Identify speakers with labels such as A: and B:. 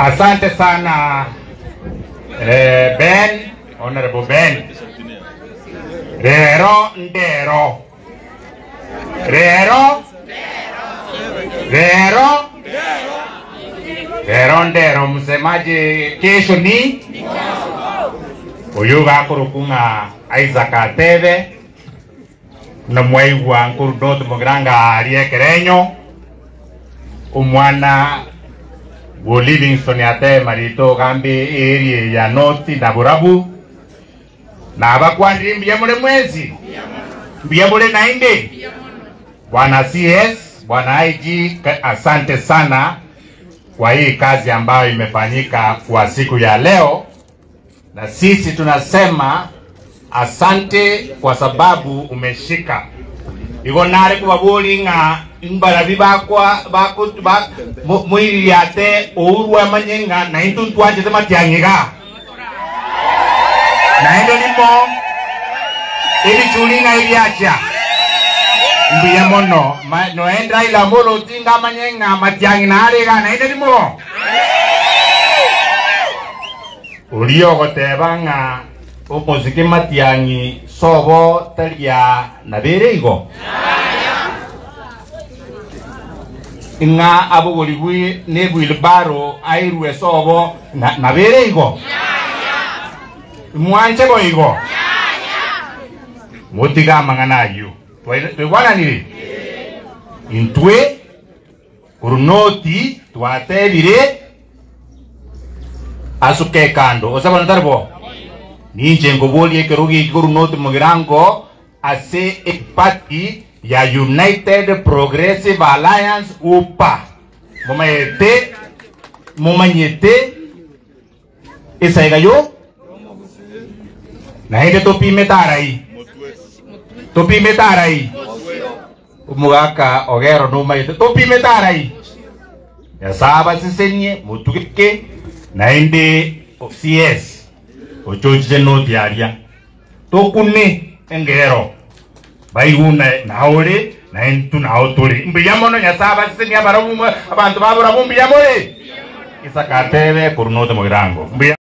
A: Asante sana Ben, Honorable Ben. Rero ndero. Rero ndero msemaji kesho ni uyuga kurukunga Isaac Atebe na mwaigwa nkuru doto mogranga aliekerenyo umwana wo Livingston Atebe marito gambi area ya North na Burabu na abakwandiri mbiyamule mwezi mbiyamule nainde Bwana CS, Bwana IG, asante sana kwa hii kazi ambayo imefanyika kwa siku ya leo, na sisi tunasema asante kwa sababu umeshika iko nare kubabuli nga imbara bibakwa mwiri yate urwa manyenga na intu twaje tematiangiga na ndo limo ili chulinga iliacha mbiya mono noendra ila molo tinga manyenga matiangi na arega na ndo limo ulio gotebanga opozike matiangi sobo talia na bereigo inga abugoliwi nebwilbaro airwe sobo na bereigo mwanje boigo mutiga manganayo twana niri intwe urunoti twatebire asuke kando osaba ndarbo ninje ngoboli ekerugi kurunoti mugirango ase party ya United Progressive Alliance UPA momanyete esaigayo na hende topi metarai umugaka ogero numa yete topi metarai ya saba sisenye mutukike na hende CS ochoche no diaria tokune engero baiguna naore na entu naotore mbiyamono ya saba sisenye abaramu abantu babura mbiamore Isaac Atebe kurunote mugirango